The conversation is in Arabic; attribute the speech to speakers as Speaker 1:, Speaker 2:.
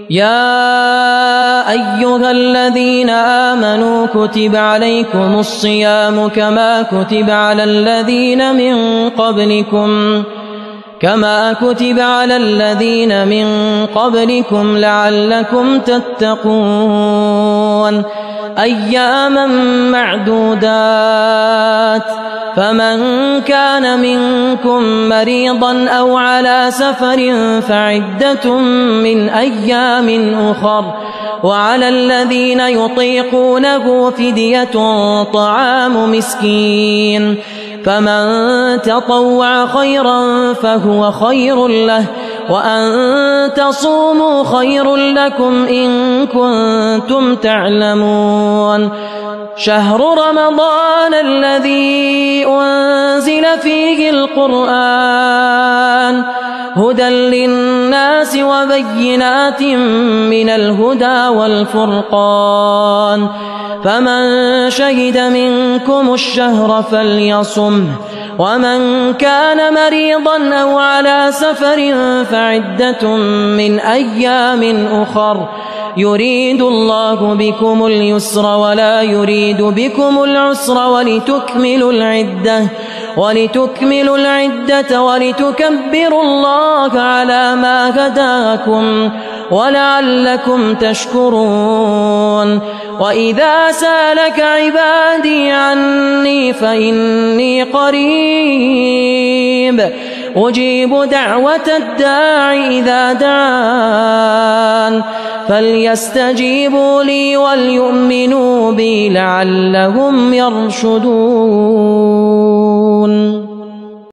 Speaker 1: يا أيها الذين آمنوا كتب عليكم الصيام كما كتب على الذين من قبلكم لعلكم تتقون أياما معدودات فمن كان منكم مريضا أو على سفر فعدة من أيام أخر وعلى الذين يطيقونه فدية طعام مسكين فمن تطوع خيرا فهو خير له وأن تصوموا خير لكم إن كنتم تعلمون شهر رمضان الذي أنزل فيه القرآن هدى للناس وبينات من الهدى والفرقان فمن شهد منكم الشهر فليصمه ومن كان مريضا أو على سفر فعدة من أيام أخر يريد الله بكم اليسر ولا يريد بكم العسر ولتكملوا العدة ولتكبروا الله على ما هداكم ولعلكم تشكرون وإذا سألك عبادي عني فإني قريب أجيب دعوة الداع إذا دعان فليستجيبوا لي وليؤمنوا بي لعلهم يرشدون.